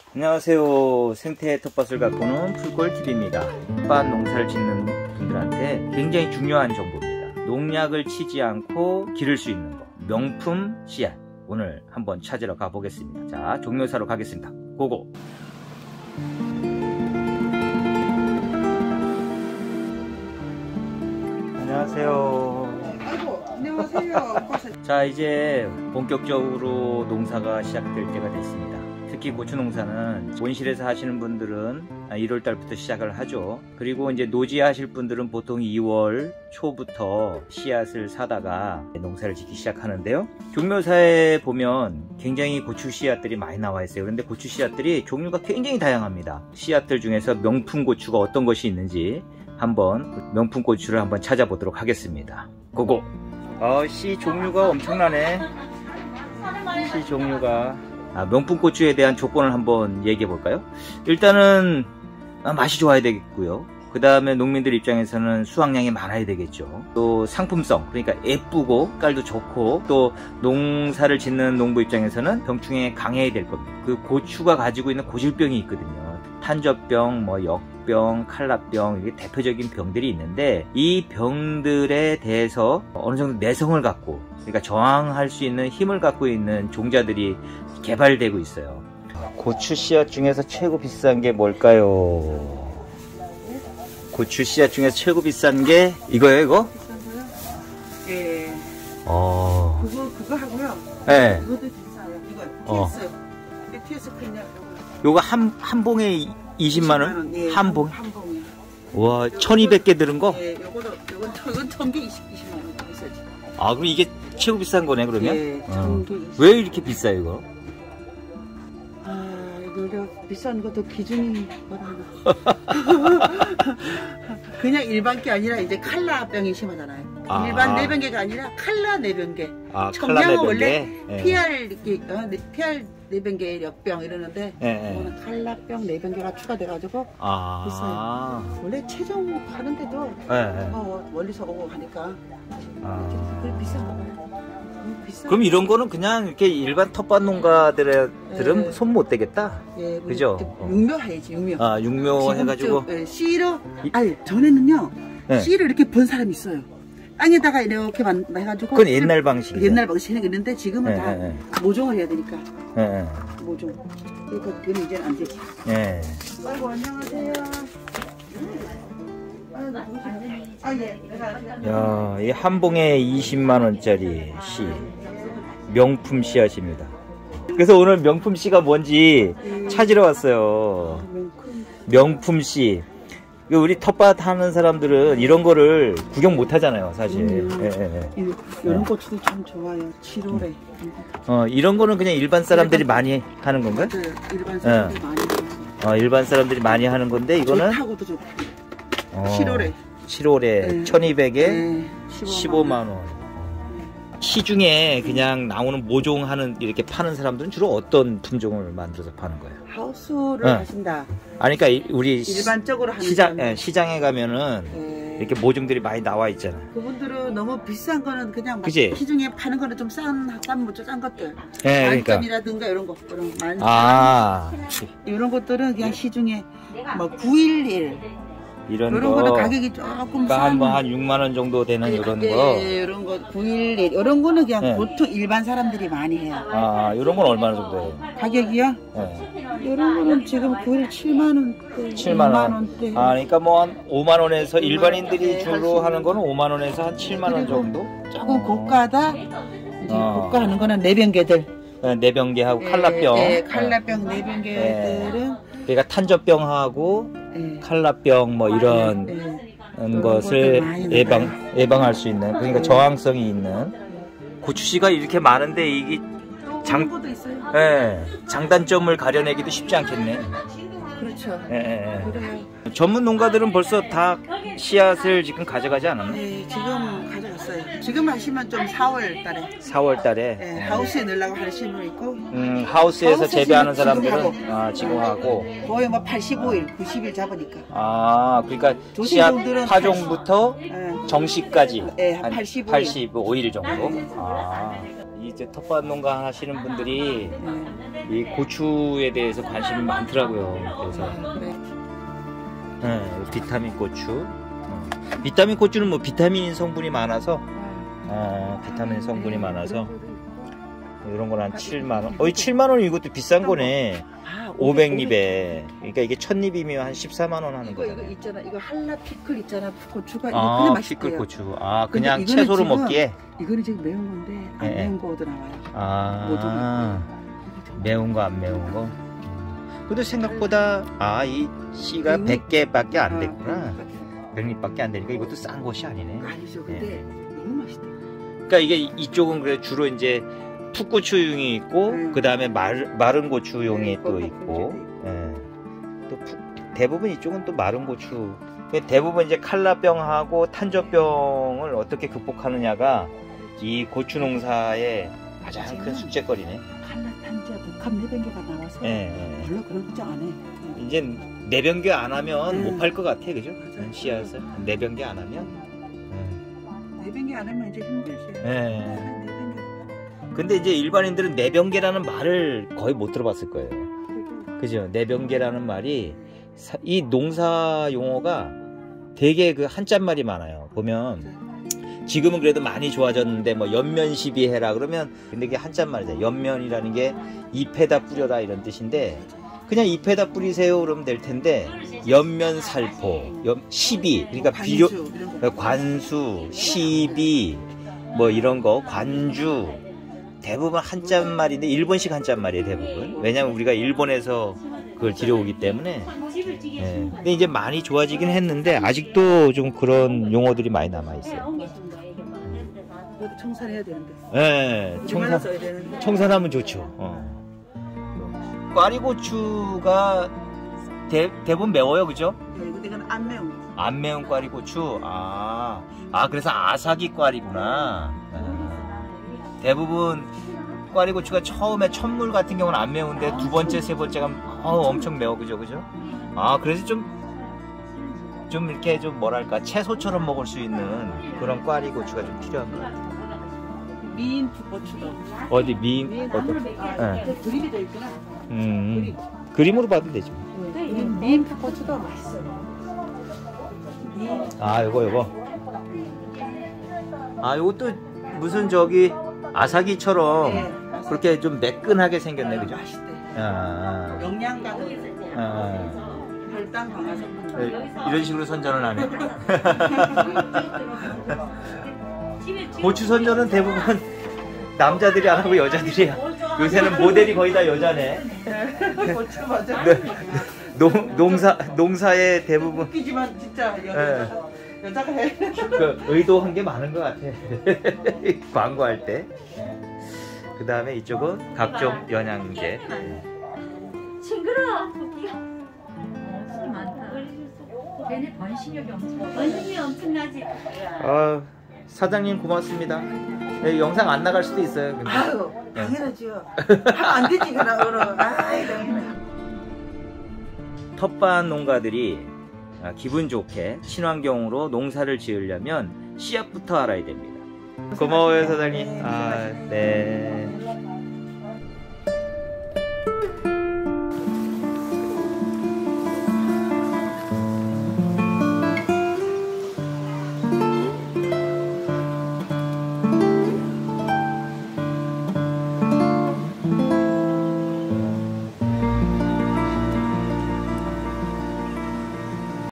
안녕하세요. 생태 텃밭을 가꾸는 풀골TV입니다. 텃밭 농사를 짓는 분들한테 굉장히 중요한 정보입니다. 농약을 치지 않고 기를 수 있는 거, 명품 씨앗. 오늘 한번 찾으러 가보겠습니다. 자, 종묘사로 가겠습니다. 고고! 안녕하세요. 아이고, 안녕하세요. 자, 이제 본격적으로 농사가 시작될 때가 됐습니다. 특히 고추 농사는 온실에서 하시는 분들은 1월 달부터 시작을 하죠. 그리고 이제 노지 하실 분들은 보통 2월 초부터 씨앗을 사다가 농사를 짓기 시작하는데요. 종묘사에 보면 굉장히 고추 씨앗들이 많이 나와 있어요. 그런데 고추 씨앗들이 종류가 굉장히 다양합니다. 씨앗들 중에서 명품 고추가 어떤 것이 있는지 한번 명품 고추를 한번 찾아보도록 하겠습니다. 고고! 씨 종류가 엄청나네. 씨 종류가. 명품 고추에 대한 조건을 한번 얘기해 볼까요? 일단은 맛이 좋아야 되겠고요. 그 다음에 농민들 입장에서는 수확량이 많아야 되겠죠. 또 상품성, 그러니까 예쁘고 깔도 좋고, 또 농사를 짓는 농부 입장에서는 병충해에 강해야 될 겁니다. 그 고추가 가지고 있는 고질병이 있거든요. 탄저병, 역병, 칼라병, 이게 대표적인 병들이 있는데, 이 병들에 대해서 어느 정도 내성을 갖고, 그러니까 저항할 수 있는 힘을 갖고 있는 종자들이 개발되고 있어요. 고추 씨앗 중에서 최고 비싼 게 뭘까요? 고추 씨앗 중에서 최고 비싼 게 이거예요, 이거? 비싼 거요? 예. 그거 하고요. 네. 이것도 비싸요. 이거 TS. TS 그냥 요거 한 봉에 20만원? 예, 한 봉? 한 봉에. 와, 1200개 들은 거? 예, 요건 1000개 20만원 비싸지. 그럼 이게 최고 비싼 거네, 그러면? 예, 1000개 20. 왜 이렇게 비싸요, 이거? 이거 비싼 것도 기준이 뭐라고. 그냥 일반 게 아니라 이제 칼라병이 심하잖아요. 일반 내병계가 아니라 칼라 내병계. 청량은 원래 PR 내병계 역병 이러는데 이거는 칼라병 내병계가 추가돼가지고 비싸요. 원래 최종 하는데도 멀리서 오고 하니까 그래 비싼 거 봐요. 그럼 이런 거는 그냥 이렇게 일반 텃밭 농가들은 손 못 대겠다. 예, 그죠? 육묘해야지, 육묘. 육묘 해가지고. 씨로, 전에는요, 씨를 이렇게 번 사람이 있어요. 땅에다가 이렇게 해가지고. 그건 옛날 방식이죠. 옛날 방식이 있는데 지금은 다 모종을 해야 되니까. 모종. 그러니까 그건 이제는 안 되지. 아이고, 안녕하세요. 야, 이 한 봉에 20만원짜리 씨. 명품 씨앗입니다. 그래서 오늘 명품 씨가 뭔지 찾으러 왔어요. 명품 씨. 우리 텃밭 하는 사람들은 이런 거를 구경 못 하잖아요, 사실. 이런 고추도 참 좋아요. 7월에. 이런 거는 그냥 일반 사람들이 많이 하는 건가요? 맞아요. 일반 사람들이 많이 해요. 일반 사람들이 많이 하는 건데, 이거는? 좋다고도 좋고. 7월에. 7월에 1200에 15만원. 시중에 그냥 나오는 모종하는 이렇게 파는 사람들은 주로 어떤 품종을 만들어서 파는 거예요? 하우스를 하신다. 그러니까 우리 일반적으로 하는 시장에 가면은 이렇게 모종들이 많이 나와 있잖아요. 그분들은 너무 비싼 거는 그냥 그치? 시중에 파는 거는 좀 싼 것들. 그러니까. 만점이라든가 이런 거. 이런 것들은 그냥 시중에 뭐 911 이런 거는 가격이 조금 한 6만원 정도 되는 이런 거. 이런 거 911 이런 거는 그냥 보통 일반 사람들이 많이 해요. 이런 건 얼마나 정도 해요? 가격이요? 이런 거는 지금 911 7만원대. 7만원. 그러니까 뭐 한 5만원에서 일반인들이 주로 하는 거는 5만원에서 한 7만원 정도? 조금 고가다. 고가 하는 거는 내병계들. 내병계하고 칼라병. 칼라병 내병계들은 그러니까 탄저병하고 칼라병 뭐 이런 것을 예방할 수 있는, 그러니까 저항성이 있는 고추씨가 이렇게 많은데 이게 장단점을 가려내기도 쉽지 않겠네. 그렇죠. 전문 농가들은 벌써 다 씨앗을 지금 가져가지 않았나? 네, 지금 가져갔어요. 지금 하시면 좀 4월 달에. 4월 달에? 하우스에 넣으려고 하시는 분 있고. 하우스에서 재배하는 사람들은 지금 하고. 거의 뭐 85일, 90일 잡으니까. 그러니까 씨앗 파종부터 정식까지 한 85일 정도? 이제 텃밭 농가 하시는 분들이 이 고추에 대해서 관심이 많더라고요. 그래서 비타민 고추. 비타민 고추는 뭐 비타민 성분이 많아서 비타민 성분이 많아서 이런 건 한 7만원. 7만원 이것도 비싼 거네. 500립에. 그러니까 이게 1000립이면 한 14만원 하는 거잖아. 이거 있잖아. 이거 할라 피클 있잖아. 고추가 이거 그냥 맛있대요. 피클 고추. 그냥 채소로 먹기에. 이거는 지금 매운 건데 안 매운 거도 나와요. 매운 거 안 매운 거. 근데 생각보다 이 씨가 100개밖에 안 됐구나. 100립밖에 안 되니까 이것도 싼 것이 아니네. 아니죠. 근데 너무 맛있다. 그러니까 이게 이쪽은 그래 주로 이제 풋고추용이 있고 그 다음에 마른 고추용이 또 있고 또 대부분 이쪽은 또 마른 고추. 대부분 이제 칼라병하고 탄저병을 어떻게 극복하느냐가 이 고추 농사의 가장 큰 숙제거리네. 칼라, 탄저, 복합 내변계가 나와서 별로 그런 걱정 안 해. 이제 내변계 안 하면 못 팔 것 같아, 그죠? 씨앗을 내변계 안 하면. 내변계 안 하면 이제 힘들지. 근데 이제 일반인들은 내변계라는 말을 거의 못 들어봤을 거예요. 그죠? 내변계라는 말이 이 농사 용어가 되게 그 한자말이 많아요. 보면 지금은 그래도 많이 좋아졌는데 뭐 연면 시비해라 그러면 근데 이게 한자말이잖아요. 연면이라는 게 잎에다 뿌려라 이런 뜻인데 그냥 잎에다 뿌리세요 그러면 될 텐데 연면 살포, 시비 그러니까 비료, 관수, 시비 뭐 이런 거 관주 대부분 한자말인데 일본식 한자말이에요 대부분. 왜냐면 우리가 일본에서 그걸 들여오기 때문에. 근데 이제 많이 좋아지긴 했는데 아직도 좀 그런 용어들이 많이 남아 있어요. 청산해야 되는데. 청산하면 좋죠. 꽈리고추가 대부분 매워요, 그죠? 근데 이건 안 매운 거. 안 매운 꽈리고추. 그래서 아사기 꽈리구나. 대부분 꽈리고추가 처음에 첫물 같은 경우는 안 매운데 두 번째, 세 번째가 엄청 매워, 그죠? 그래서 좀 이렇게 좀 뭐랄까 채소처럼 먹을 수 있는 그런 꽈리고추가 좀 필요한 것 같아요. 미인 풋고추도. 어디 미인? 그림이 돼 있구나. 그림으로 봐도 되지. 미인 풋고추도 맛있어. 요거. 요것도 무슨 저기 아사기처럼 그렇게 좀 매끈하게 생겼네, 그죠? 맛있대. 영양가는 혈당 강화서 이런 식으로 선전을 하네. 고추 선전은 대부분 남자들이 안 하고 여자들이야. 요새는 모델이 거의 다 여자네. 고추 맞아. 농사의 대부분. 웃기지만 진짜 여자가 해. 의도한 게 많은 것 같아. 광고할 때. 그 다음에 이쪽은 각종 영양제. 징그러워. 술이 많다. 걔네 번식력이 엄청나지. 사장님 고맙습니다. 영상 안 나갈 수도 있어요. 근데. 당연하죠. 하면 안 되지 그럼. 텃밭 농가들이 기분 좋게 친환경으로 농사를 지으려면 씨앗부터 알아야 됩니다. 고마워요 사장님. 네.